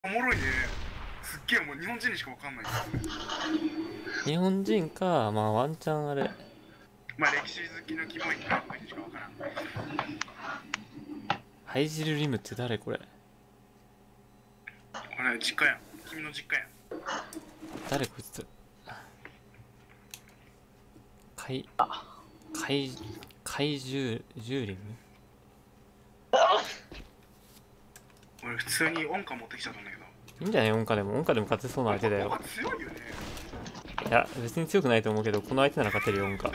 おもろいね。すっげえもう日本人にしかわかんない。 日本人か、まあワンチャンあれ。 まあ歴史好きのキモい韓国人しかわからん。 ハイジルリムって誰これ。 これ実家やん。君の実家やん。 誰こいつ。怪獣リム。 俺普通に音歌持ってきちゃったんだけど。 いいんじゃない音歌でも。音歌でも勝てそうな相手だよ。 強いよね。 いや、別に強くないと思うけど、この相手なら勝てるよ、音歌。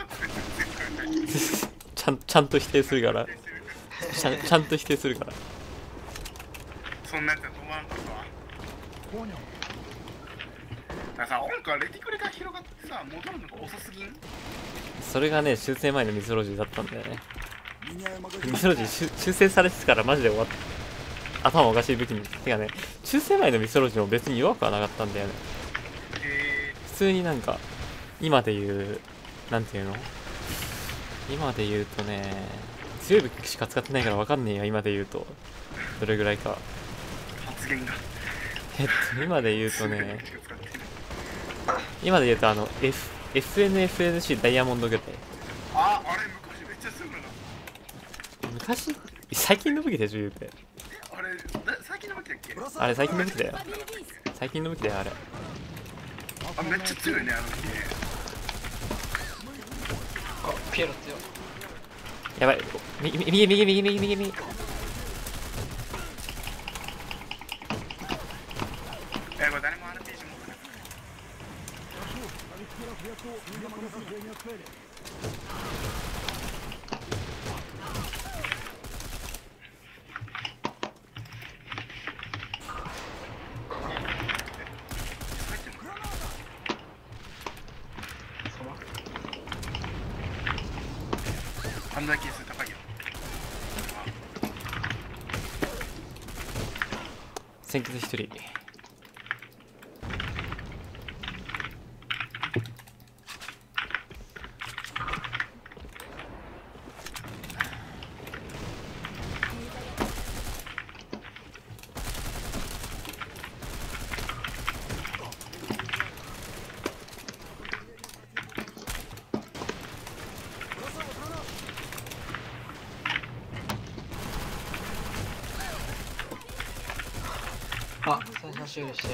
ちゃんと否定するから。ちゃんと否定するから。 そんなやつは止まらんかったわ。だからさ、音歌レティクレが広がってさ、戻るのが遅すぎん。 それがね、修正前のミスロジーだったんだよね。ミスロジー修正されてからマジで終わった。頭おかしい武器に。てかね、修正前のミスロジーも別に弱くはなかったんだよね。普通になんか、今で言う、なんていうの、今で言うとね、強い武器しか使ってないから分かんねえよ、今で言うと。どれぐらいか。 発言が。 今で言うとね、今で言うとFNFNC ダイヤモンドぐらい。 あれ昔めっちゃすぐな。 昔最近の武器でしょ言うて。 あれ最近の武器だっけ。 あれ最近の武器だよ。最近の武器だよあれ。 あめっちゃ強いねあの武器ね。 あピエロ強い。 やばい、右これ誰も RPG 持ってない。あんだけ数高いよ。 先決一人。 あ最初の修理して。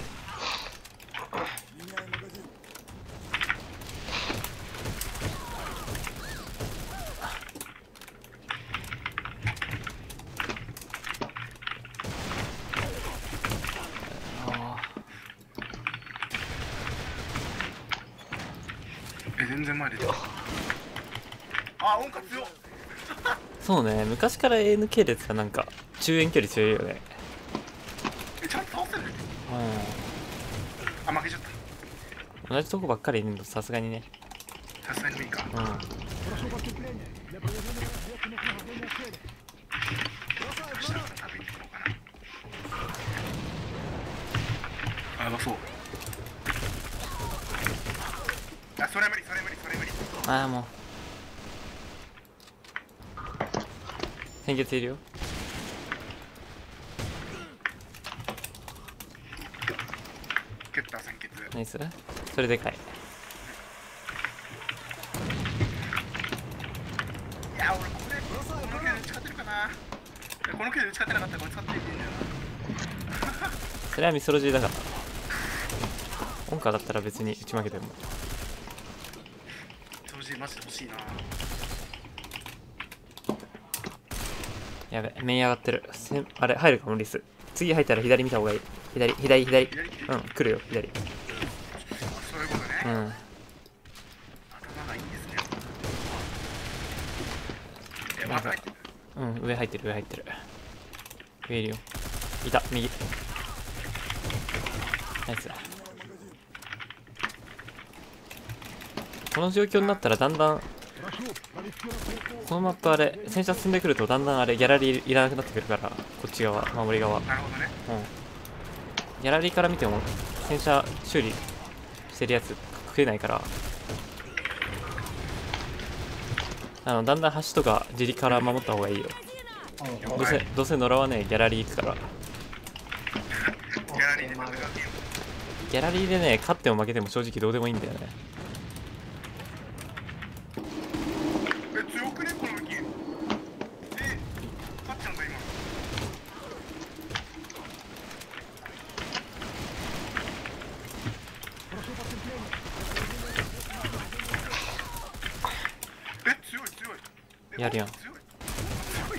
全然前出てた。あ音楽強っ。 そうね、昔から ANK でさ、なんか中遠距離強いよね。 ちゃんと倒せる。 うあ負けちゃっん、同じとこばっかりいるのさすがにね。 た。さすがに無理か。 うん。 あやばそう。あそれ無理それ無理それ無理。 ああもう先決いるよ。 蹴った先決。 ナイス。それでかい。 いや俺この剣使ってるかな。この剣使ってなかったらこれ使っていいんだよな。 それはミソロジーだから。音歌だったら別に打ち負けても。 当時マジで欲しいな。 やべ、面上がってる。あれ、入るかもリス。次入ったら左見た方がいい。左。うん、来るよ、左。 そういうことね。 うん。 頭がいいんですね。 なんかうん、上入ってる。上いるよ。いた、右。ナイス。この状況になったらだんだん、このマップあれ、戦車進んでくるとだんだんあれ、ギャラリーいらなくなってくるから、こっち側、守り側。 なるほどね。 うん。ギャラリーから見ても、戦車修理してるやつ食えないから、だんだん橋とか自力から守った方がいいよ。どうせ野良はね、ギャラリー行くから。 ギャラリいいね、風がゲーム。 ギャラリーでね勝っても負けても正直どうでもいいんだよね。 強くねこの武器。勝っちゃうんだ今。強い強い。 やるやん。 強い。強い。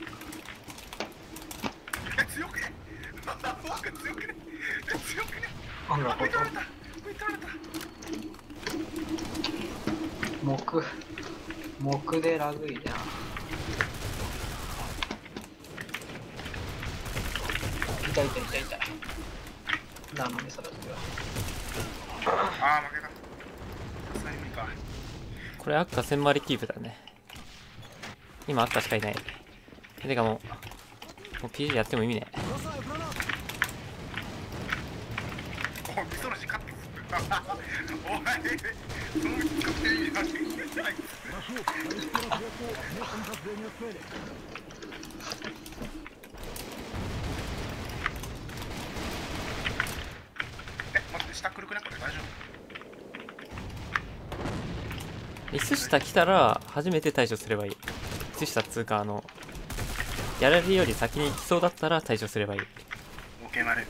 強くね。強くね。強くね。 なんだこれ。 こい取られた。こい取られた。 木でラグいな。痛い。なのにそれは。 ああ負けた。さすがに無理か。 これ赤1000マリキープだね。今赤しかいない。てかもう PG やっても意味ね。 おいミソロシ勝ってくお前その使っていいな。待って下来るくねこれ大丈夫。 ミス下来たら初めて対処すればいい。ミス下っつうかギャラリーより先に来そうだったら対処すればいい。 オーケーまで。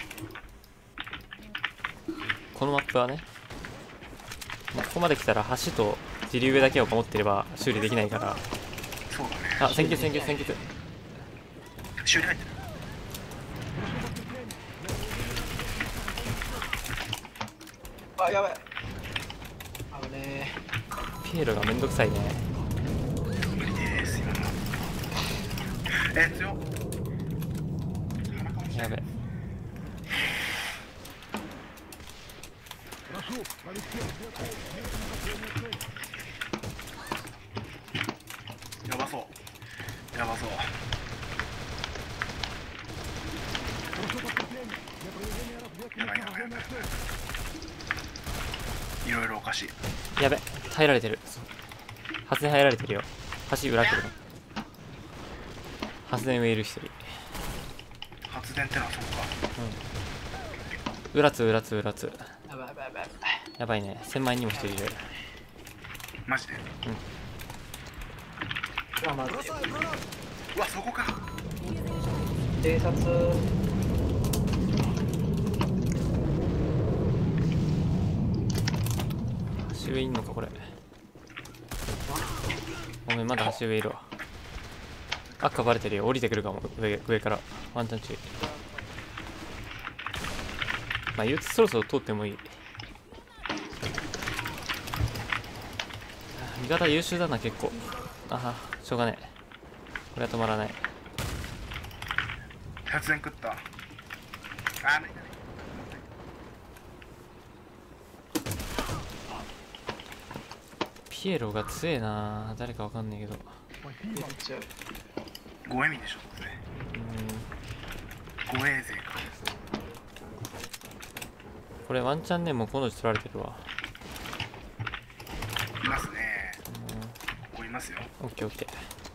このマップはね、ここまで来たら橋と自流上だけを守ってれば修理できないから。 そうだね。 あ、先決。 修理入ってる。 あ、やばい。危ねピエロがめんどくさいね。 無理です今の。強っ。 やべ。 やばそう。やばそう。やばい。いろいろおかしい。 やべ、耐えられてる。発電入られてるよ。橋裏来るの。発電上いる一人。 発電ってのはそうか。 裏つ。 やばい。 やばいね。1000万円にも一人いる。 マジで。 まずうわそこか。 偵察。 橋上いんのかこれ。ごめん、まだ橋上いるわ。赤バレてるよ。降りてくるかも。上からワンチャン注意。まあ言うとそろそろ通ってもいい。味方優秀だな結構。あは、しょうがねえ。これは止まらない。 発電食った。あーない。 ピエロが強えな。誰かわかんないけど。 ゴエミでしょこれ。ゴエ勢か。 これワンチャンね、もうこの字取られてるわ。 いますね。ここいますよ。 オッケーオッケー。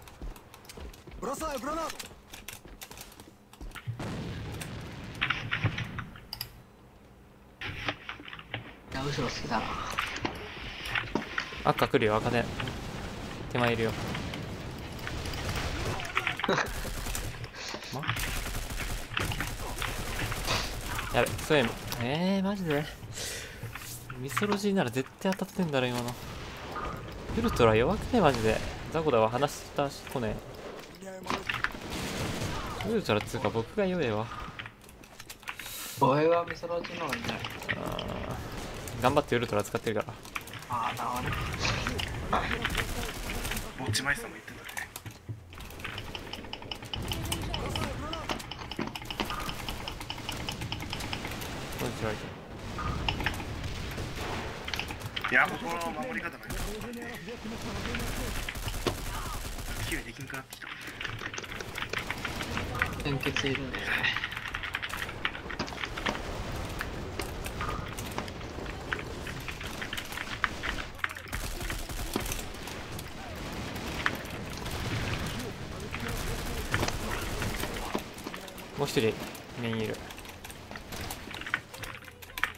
いや、後ろ好きだな。 赤来るよ、赤で。手前いるよ。やべ、そういうの。マジでミソロジーなら絶対当たってんだろ、今の。ウルトラ弱くね、マジで。ザコだわ、話したしこね。ウルトラっつうか、僕が弱えわ。 俺はミソロジーの方がいいんじゃない？ 頑張ってウルトラ使ってるから。 ああ、なるほどね。 ぼっちまいさんも言ってたね。 これ取られてる。 いや、ここの守り方がいい。勢いできんくなってきた。 献血いるね。 もう一人メインいる。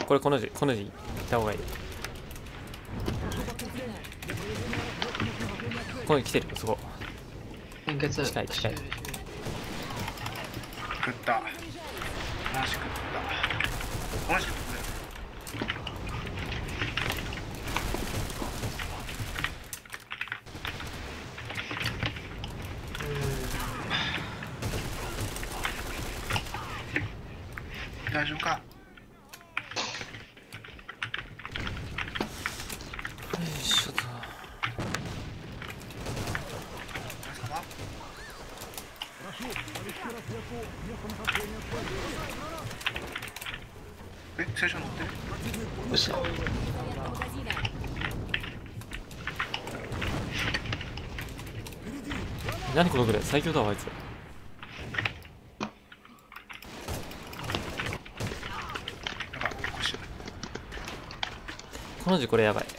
これこの字行った方がいい。ここに来てるよ、そこ。 献血近い近い。 食ったマジ食ったマジ食った。大丈夫か。 よいしょと。 え、最初乗ってる。 後ろ何このぐらい最強だわあいつ。 やばい、腰。 この字これやばい。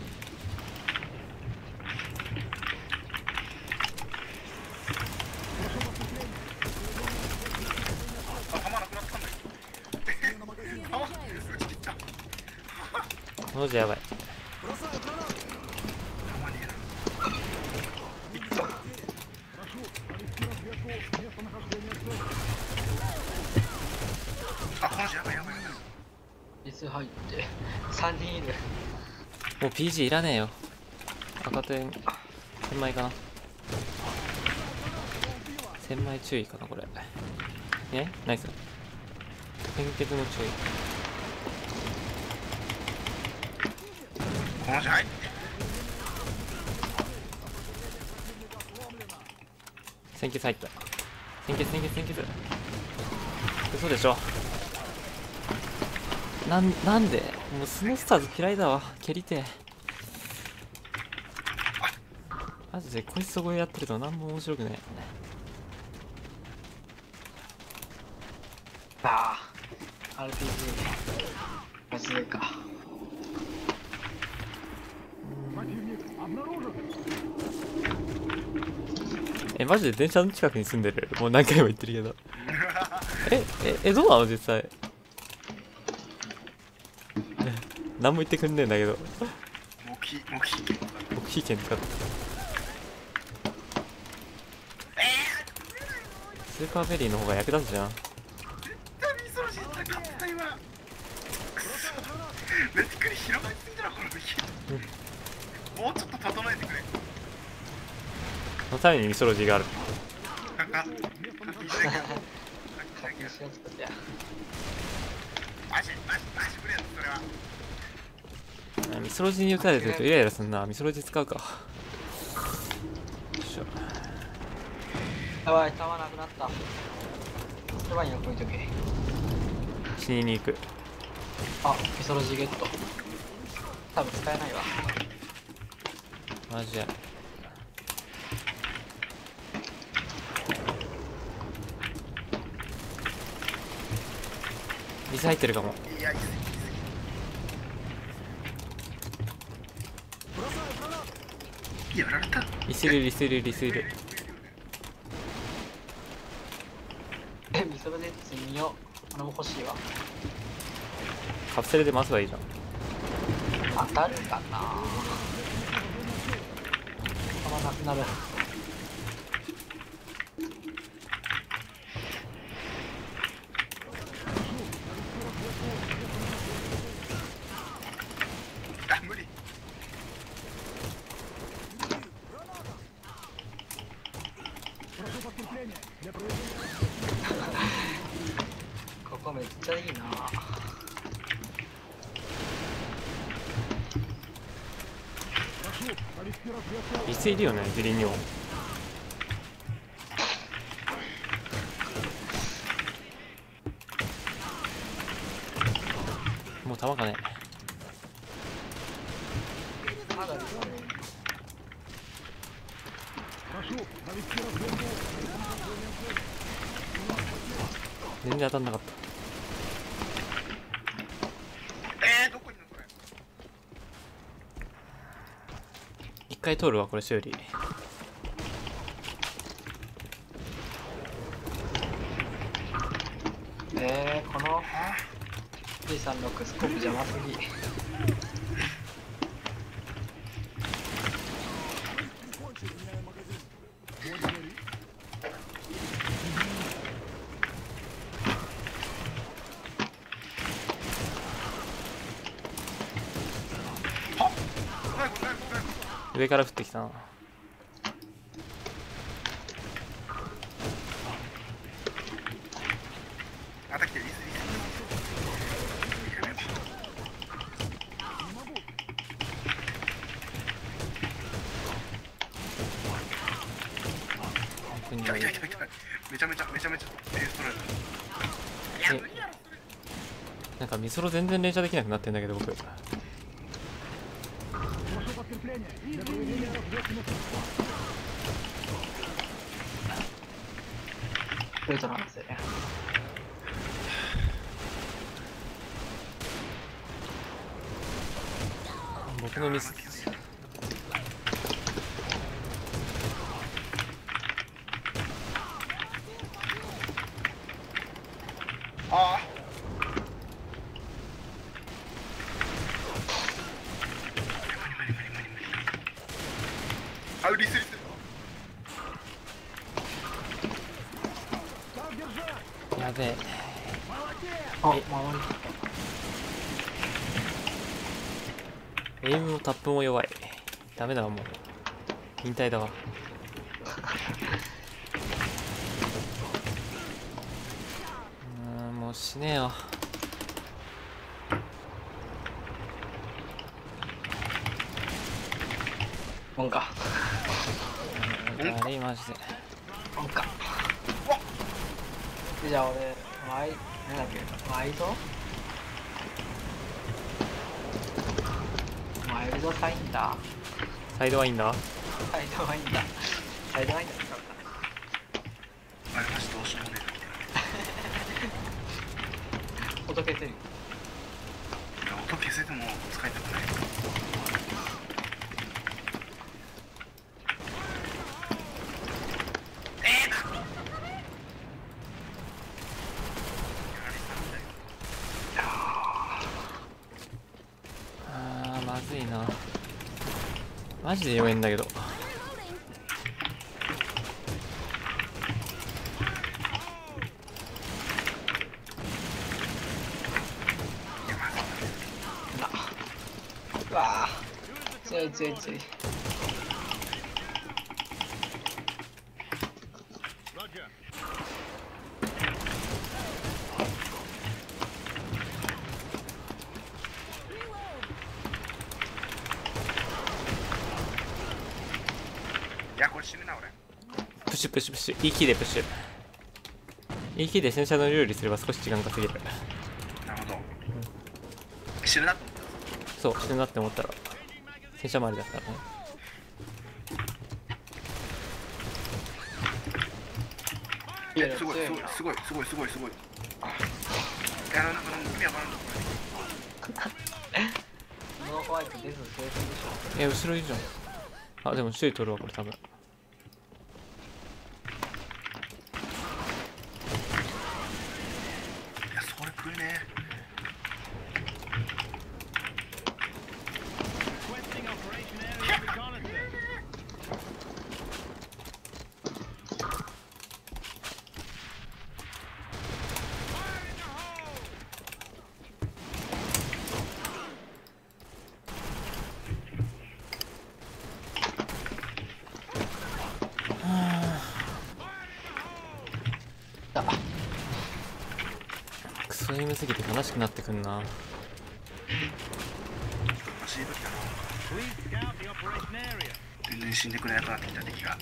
あ、弾なくなったんだけど。弾打ち切った。 この字やばい。 弾ねえな。あ、この字やばいやばいやばい。 椅子入って3人いる。 もう PG いらねえよ。赤点1000枚かな。1000枚注意かなこれ。ナイス。献血の注意。 この字入って。 鮮血入った。鮮血。嘘でしょ。なんでもうスノースターズ嫌いだわ。蹴りてえ。マジでこいつそこやってると何も面白くねああ RPG バズーカ。 マジで電車の近くに住んでる。もう何回も言ってるけど。どうなの実際。何も言ってくんねえんだけど。 木木剣使ってスーパーベリーの方が役立つじゃん。 絶対ミソロジーって勝った今。くそ。メティクリ広がりすぎだろこの時。もうちょっと整えてくれ。 そのためにミソロジーがある。 課金しやすくて。 マジ無理やそれは。 ミソロジーに打たれてるとイライラすんな。ミソロジー使うか。よいしょ。 やばい、弾なくなった。やばいよ、こういう時。 死にに行く。 あ、ミソロジーゲット。多分使えないわ。 マジや。水入ってるかも。 いややられた。 リスいる。 ミソロジー積みよう。これも欲しいわ。 カプセルで回せばいいじゃん。 当たるかな。弾なくなる。 あ、無理。 ここめっちゃいいな。 リスいるよね、ジリニオン。もう弾かね。 まだですね。 全然当たんなかった。 どこにいるのこれ。 一回通るわこれ修理。 このじいさんのクスコープ邪魔すぎ。 上から降ってきたな。 あたきてリス本当に来た来た来た来た。めちゃめちゃエーストライド。いや無理やろそれ。 なんかミソロ全然連射できなくなってんだけど僕。 ウルトラなんですよね。 僕のミス。 ああ。あ、リス。 やべえ。 あ、周り。 エイムもタップも弱い。ダメだわもう。引退だわ。もう死ねよ。 もんか。 あれマジで。 もんか。じゃあ俺、なんだっけ、ワイドサインだ。 サイドはいいんだ。 サイドワインだ。サイドワインだってあれマジどうしようもねほどけてる。 いや音消せても使いたくない。 まずいな。マジで弱いんだけど。 うわぁ、強い。 いやこれ死ぬな俺。 プッシュ。EQ でプッシュ。EQ で戦車の料理すれば少し時間稼げる。 なるほど。死ぬなと思った。 そう、死ぬなって思ったら戦車周りだったらね。 いやすごい。いやなんか意味わからんのこノーホワイトデス生成でし後ろいるじゃん。あ、でも1人取るわこれ多分。 れ。いやそれ食えねクソエムすぎて悲しくなってくんな。 え。欲しい武器だな。全然死んでくれなくなってきた敵が。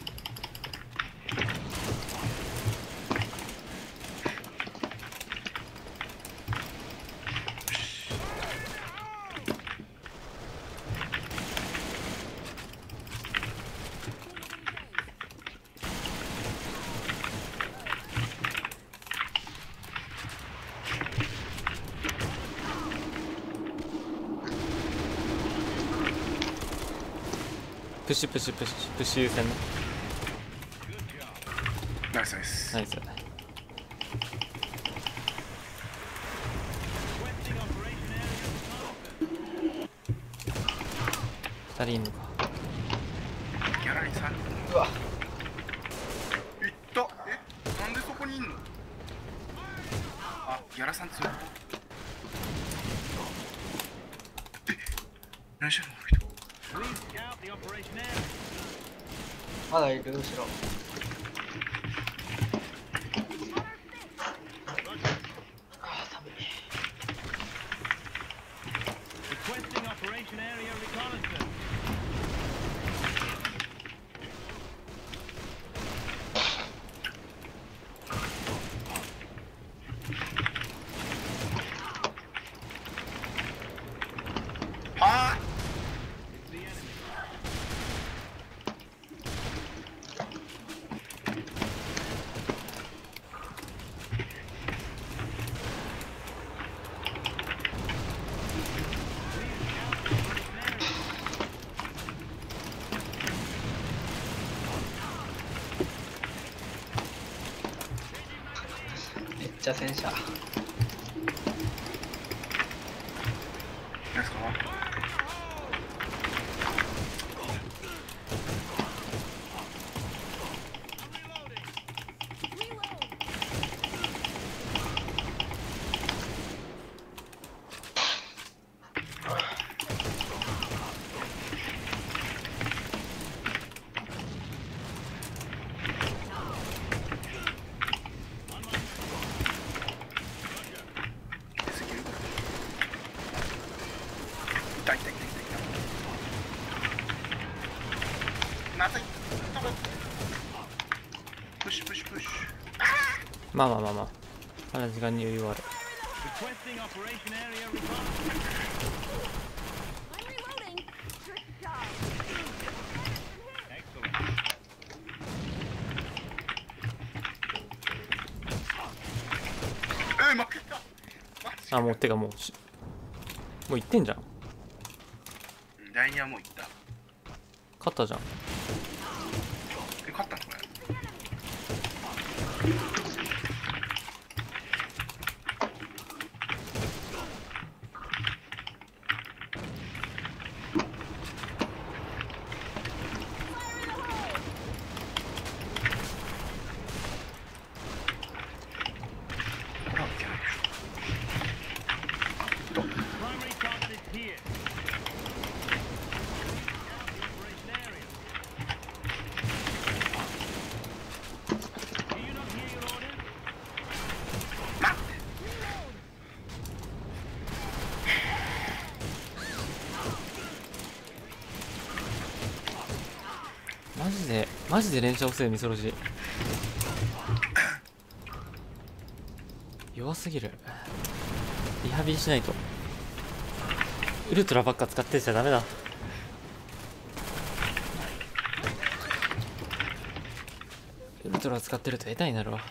プッシュ優先ね。 ナイスナイス。 ナイス。 2人いんのか。 ギャラリー3人。 うわ、 いったなんでそこにいんの。あ、ギャラさん強い。何してんのこの人。 まだいる後ろ。ああ、寒い。 はあ。 めっちゃ戦車。 何ですか。痛い痛い痛い痛い。まずい。プッシュプッシュプッシュ。 まあまあまあまあ、まだ時間に余裕はある。 負けた。マジあ、もうてかもうもう行ってんじゃん。 第2はもういった。 勝ったじゃん。 勝ったのこれ。これはいけないでしょ。 マジで連射遅いミソロジー弱すぎる。リハビリしないと。ウルトラばっか使ってちゃダメだ。ウルトラ使ってると下手になるわ。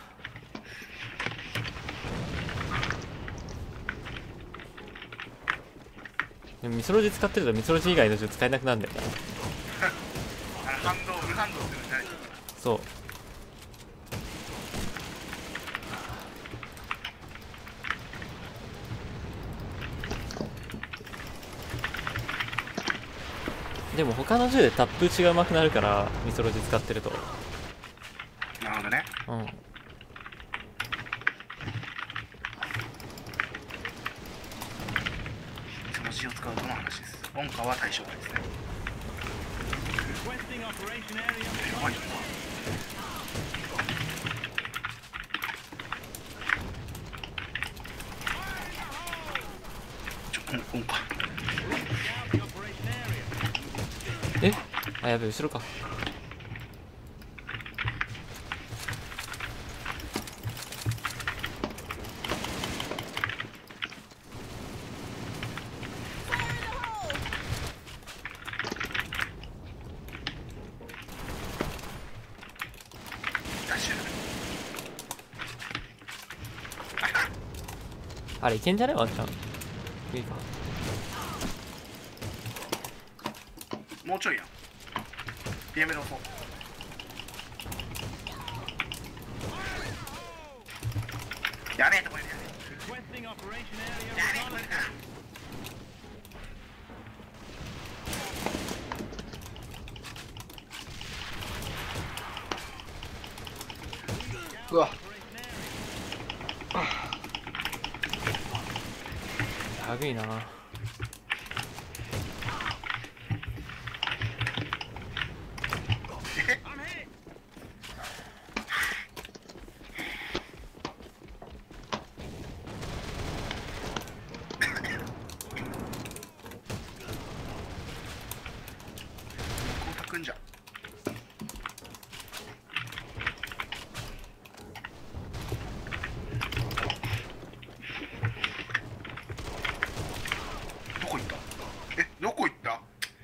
でもミソロジー使ってるとミソロジー以外の銃使えなくなるんだよな。 反動無反動っていうのじゃない。 そうでも他の銃でタップ打ちが上手くなるからミソロジー使ってると。 なるほどね。 うん。 その字を使うとの話です。音波は対象外ですね。やばいよ。音波。 えあ、やべえ、後ろか。あれいけんじゃねワンチャン。いいか。 もうちょいやん。やめろそう。やべえとこいるやべえ。やべえとこいるかうわやぐいな。 光沢んじゃどこ行った？え、どこ行った？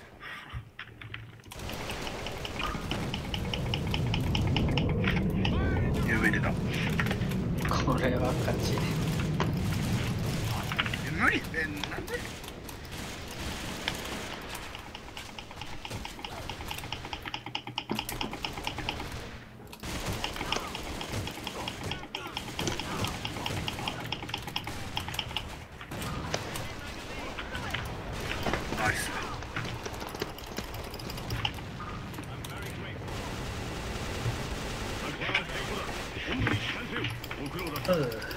有名出た。 これは勝ち。 無理なんで？ナイス。 うん